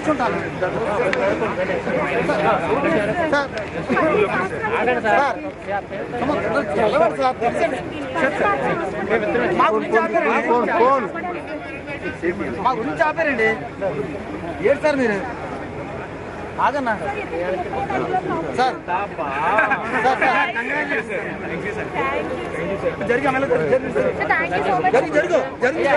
నిల్చుంటాను మా గురించి ఆపారండి ఏంటి సార్ మీరు ఆగన్నా సార్ జరిగి జరుగు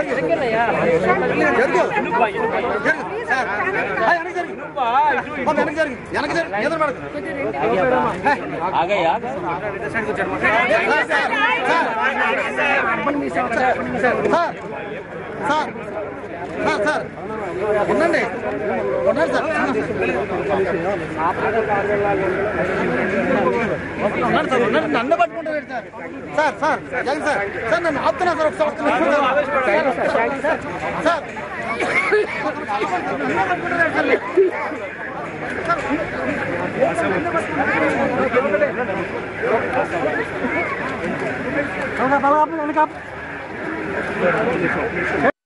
సార్ ఉండండి ఉన్నారు సార్ ఉన్నారు సార్ ఉన్నారు నన్ను పట్టుకుంటారు sir sir Jagan sir sir నన్ను ఆపుతున్నా సార్ ఒకసారి సార్ సార్